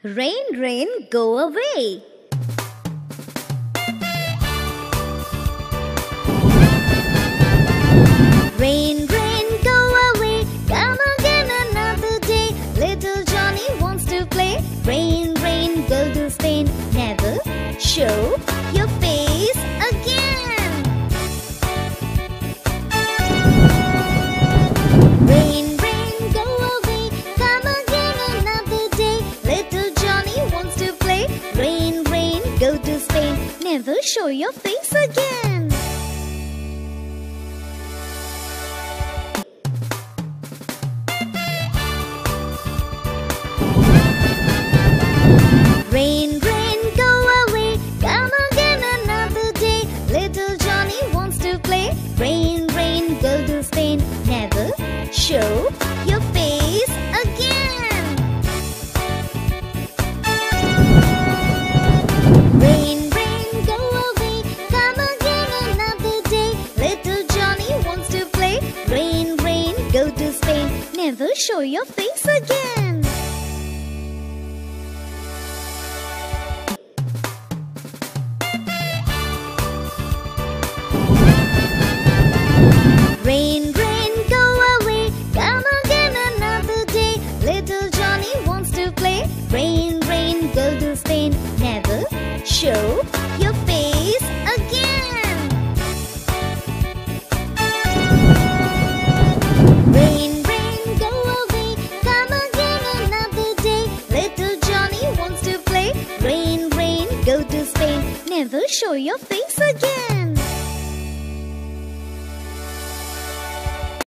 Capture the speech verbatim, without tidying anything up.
Rain, rain, go away. Rain, rain, go away. Come again another day. Little Johnny wants to play. Rain, rain, go to Spain. Never show your face again. Rain, rain, go away. Come again another day. Little Johnny wants to play. Rain, rain, go to Spain. Never show your face again. Rain, rain, go away. Come again another day. Little Johnny wants to play. Rain, rain, go to Spain. Never show your face again. Rain, rain, go away. Come again another day. Little Johnny wants to play. Rain, rain, go to Spain. Never show your face again. Rain, rain, go away. Come again another day. Little Johnny wants to play. Rain, rain, go to Spain. Never show your face again. Rain, rain, go away. Come again another day. Little Johnny wants to play. Rain, rain, go to Spain. Never show your face again.